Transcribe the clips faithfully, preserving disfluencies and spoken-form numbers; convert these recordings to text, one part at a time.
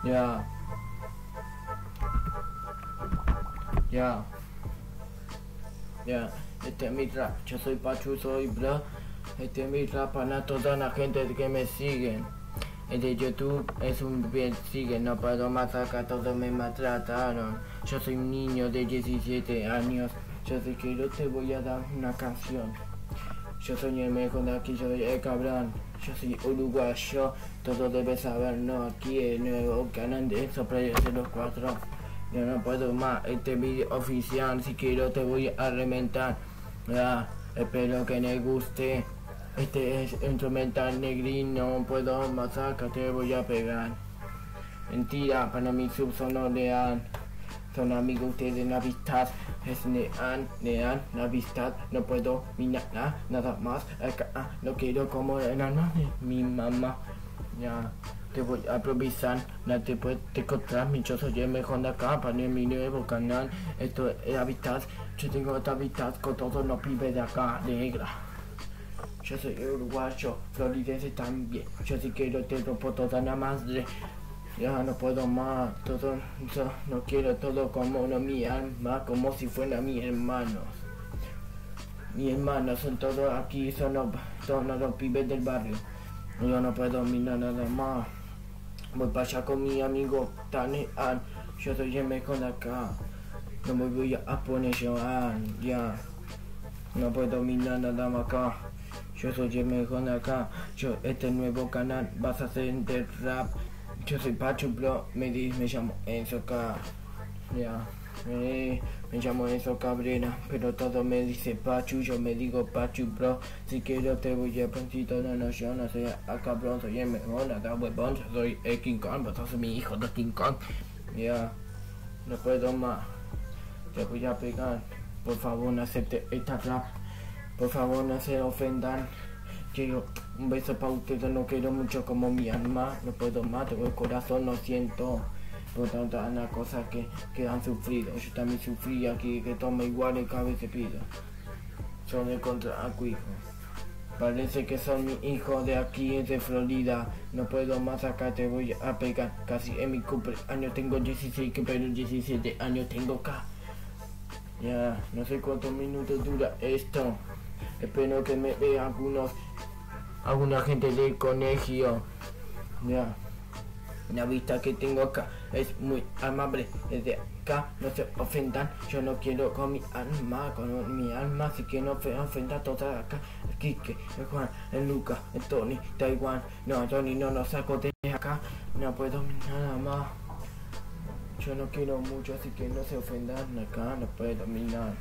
Ya. Ya. Ya. Este es mi rap. Yo soy Pachu, soy bro. Este es mi rap para toda la gente que me siguen. El de YouTube es un bien sigue, no puedo más acá, todos me maltrataron. Yo soy un niño de diecisiete años. Yo sé que yo te voy a dar una canción. Yo soy el mejor de aquí, yo soy el cabrón. Yo soy uruguayo, todo debes saber, no aquí el nuevo canal de Soprayo cero cuatro. Yo no puedo más, este video oficial, si quiero te voy a reventar. Ya, espero que les guste. Este es instrumental negrino, no puedo más acá, te voy a pegar. Mentira, para mi sub son no leal. Son amigos ustedes, Navidad, es nean, nean, Navidad, no puedo mirar nada, nada más, acá, ah, no quiero como el enano de mi mamá, ya, te voy a improvisar, no te puedes encontrar, mi yo soy el mejor de acá, para mi nuevo canal, esto es Navidad, yo tengo esta Navidad con todos los pibes de acá, negra. Yo soy uruguayo, floridense también, yo sí quiero te rompo toda la madre. Ya no puedo más, todo, yo no quiero todo como uno, mi alma, como si fueran mis hermanos. Mis hermanos son todos aquí, son los, todos los pibes del barrio. Yo no puedo mirar nada más. Voy para allá con mi amigo Tanean, yo soy el mejor de acá. No me voy a poner yo, ah, ya. No puedo mirar nada más acá. Yo soy el mejor de acá. Yo, este nuevo canal vas a hacer de rap. Yo soy Pachu, bro, me, di, me llamo Enzo K. Ya, me, me llamo Enzo Cabrera, pero todo me dice Pachu, yo me digo Pachu, bro. Si quiero te voy a prontito, no, no, yo no soy a cabrón, soy el mejor, nada huevón, yo soy el King Kong, vos sos mi hijo de King Kong. Ya, no puedo más, te voy a pegar, por favor no acepte esta rap, por favor no se ofendan. Quiero un beso para ustedes, no quiero mucho como mi alma, no puedo más, tengo el corazón, lo siento por tantas las cosas que, que han sufrido. Yo también sufrí aquí, que toma igual en cada vez que pido. Son de contra Acuijo. Parece que son mi hijo de aquí, de Florida. No puedo más acá, te voy a pegar. Casi en mi cumpleaños tengo dieciséis, pero diecisiete años tengo acá. Ya, no sé cuántos minutos dura esto. Espero que me vean algunos, alguna gente del colegio. Ya, la vista que tengo acá es muy amable. Desde acá no se ofendan. Yo no quiero con mi alma, con mi alma, así que no se ofenda toda acá. El Quique, el Juan, el Lucas, el Tony, Taiwan. No, Tony no lo saco de acá. No puedo nada más. Yo no quiero mucho, así que no se ofendan acá. No puedo mirar.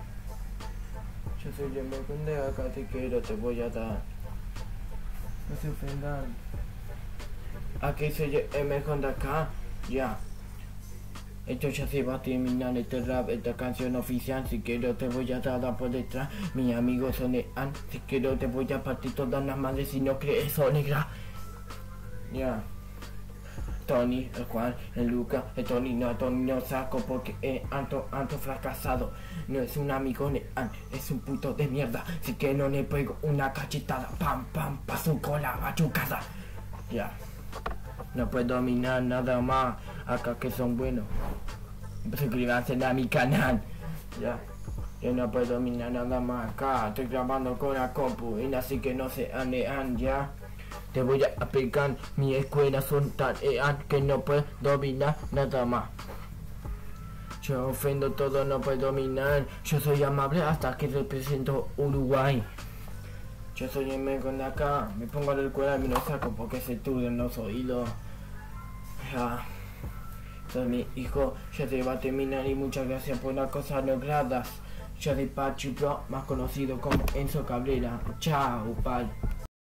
Yo soy el mejor de acá, te quiero, te voy a dar. No se ofendan. Aquí soy el mejor de acá, ya. Esto ya se va a terminar, este rap, esta canción oficial. Si quiero te voy a dar por detrás. Mis amigos son de An, si quiero te voy a partir todas las madres si no crees eso, negra. Ya. Tony, el Juan, el Lucas, el Tony, no, Tony no saco porque es Anto, Anto fracasado. No es un amigo nean, es un puto de mierda. Así que no le pego una cachetada, pam, pam, paso con la machucada. Ya, no puedo dominar nada más, acá que son buenos. Suscríbanse a mi canal, ya. Yo no puedo dominar nada más acá, estoy grabando con la compu, y así que no se anean, ya. Te voy a pegar, mi escuela son tan ean que no puedo dominar nada más. Yo ofendo todo, no puedo dominar. Yo soy amable hasta que represento Uruguay. Yo soy el mejor de acá. Me pongo la escuela y me lo saco porque se estudian los oídos. Ya. Soy mi hijo, ya se va a terminar y muchas gracias por las cosas logradas. Yo soy Pachu, bro, más conocido como Enzo Cabrera. Chao, pal.